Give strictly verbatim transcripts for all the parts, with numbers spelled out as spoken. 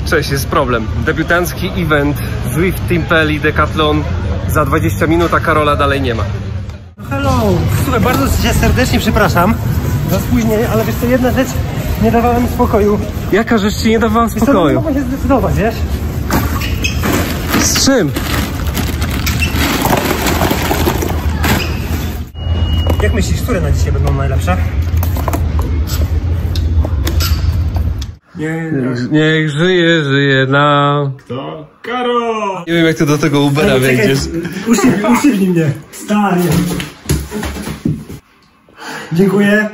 Cześć, jest problem. Debiutancki event Zwift Team P L I Decathlon za dwadzieścia minut, a Karola dalej nie ma. No hello! Słuchaj, bardzo cię serdecznie przepraszam za spóźnienie, ale wiesz co, jedna rzecz nie dawała mi spokoju. Jaka rzecz ci nie dawała spokoju? Nie mogę się zdecydować, wiesz? Z czym? Jak myślisz, które na dzisiaj będą najlepsze? Nie, niech żyje, żyje na... To Karol! Nie wiem, jak ty do tego Ubera wejdziesz. Uszczywnij, uszczywnij mnie. Stary. Dziękuję.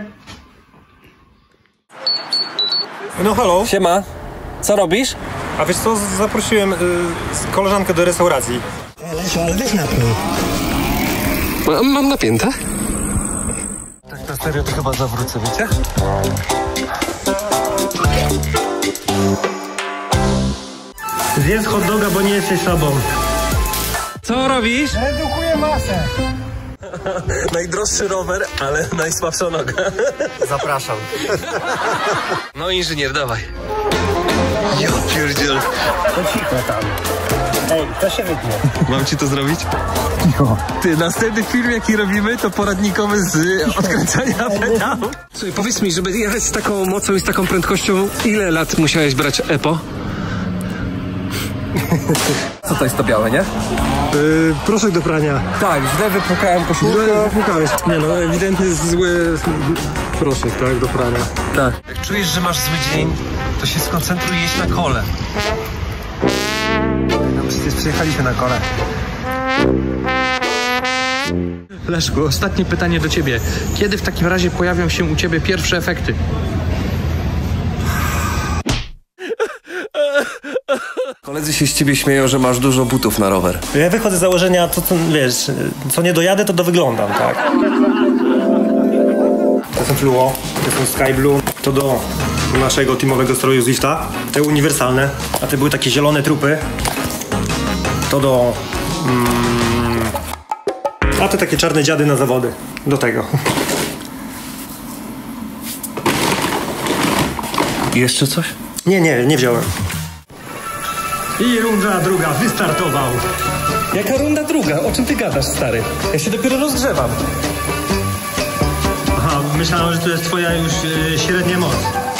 No halo. Siema, co robisz? A wiesz co, zaprosiłem y, koleżankę do restauracji. Lesiu, ale weź napój. Mam, mam napięte. Tak na serio to chyba zawrócę, wiecie? Zjedz hot doga, bo nie jesteś sobą. Co robisz? Redukuję masę. Najdroższy rower, ale najsłabsza noga. Zapraszam. No inżynier, dawaj. Ja pierdziel. To cicho tam. Ej, to się wytnie. Mam ci to zrobić? Cicho. Ty, następny film jaki robimy to poradnikowy z odkręcania pedału. Słuchaj, powiedz mi, żeby jechać z taką mocą i z taką prędkością, ile lat musiałeś brać E P O? Co to jest to białe, nie? Yy, proszek do prania. Tak, źle wypłukałem koszulkę. Źle wypłukałeś. Nie no, ewidentnie zły proszek, tak, do prania. Tak. Jak czujesz, że masz zły dzień, to się skoncentruj jeść na kole. No przecież przyjechaliśmy na kole. Leszku, ostatnie pytanie do ciebie. Kiedy w takim razie pojawią się u ciebie pierwsze efekty? Koledzy się z ciebie śmieją, że masz dużo butów na rower. Ja wychodzę z założenia, to co, wiesz, co nie dojadę, to dowyglądam, tak? To są Fluo, to są Sky Blue, to do naszego teamowego stroju Zwifta. Te uniwersalne, a te były takie zielone trupy. To do... Mm, a te takie czarne dziady na zawody. Do tego. I jeszcze coś? Nie, nie, nie wziąłem. I runda druga, wystartował. Jaka runda druga? O czym ty gadasz, stary? Ja się dopiero rozgrzewam. Aha, myślałem, że to jest twoja już yy, średnia moc.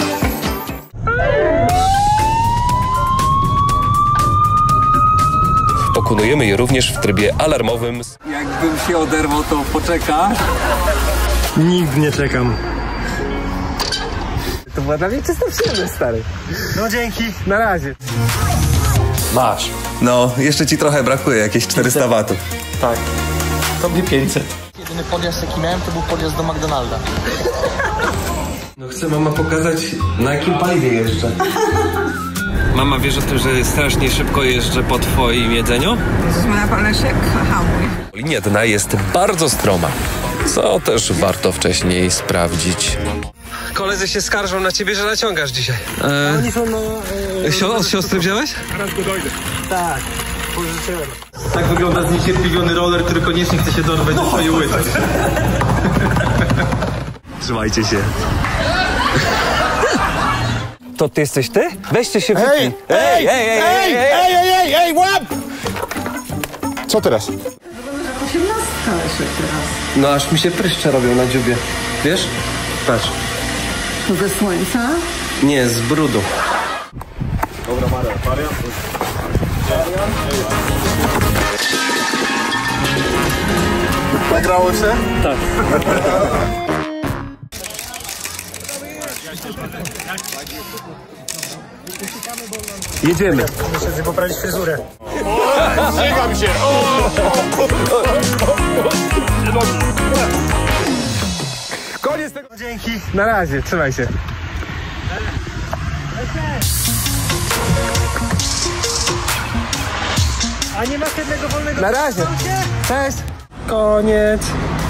Pokonujemy je również w trybie alarmowym. Jakbym się oderwał, to poczeka. Nigdy nie czekam. To była dla mnie czysta przyjemność, stary. No dzięki. Na razie. Masz. No, jeszcze ci trochę brakuje, jakieś czterysta watów. Tak. Tobie pięćset. Jedyny podjazd jaki miałem to był podjazd do McDonalda. No chcę mama pokazać, na jakim paliwie jeżdżę. Mama, wiesz o tym, że strasznie szybko jeżdżę po twoim jedzeniu? Jezus Maria, Leszek, hamuj. Linia dna jest bardzo stroma, co też warto wcześniej sprawdzić. Koledzy się skarżą na ciebie, że naciągasz dzisiaj. Eee, Oni są na... Yy, Sio od siostry wziąłeś? tak, pożyczyłem. Tak wygląda zniecierpliwiony roller, który koniecznie chce się dorwać do swojej łyżki. Trzymajcie się. To ty jesteś ty? Weźcie się wypnij. Ej, ej, ej, ej, ej, ej, ej, ej, łap! Co teraz? osiemnastka Leszek teraz. No aż mi się pryszcze robią na dziubie. Wiesz? Patrz. To ze słońca? Nie, z brudu. Dobra, Maria, Maria. Nagrało się? Tak. Jedziemy. Muszę sobie poprawić fryzurę. Zżygam się! Koniec tego. Dzięki. Na razie, trzymaj się. A nie masz jednego wolnego? Na razie. Cześć. Koniec.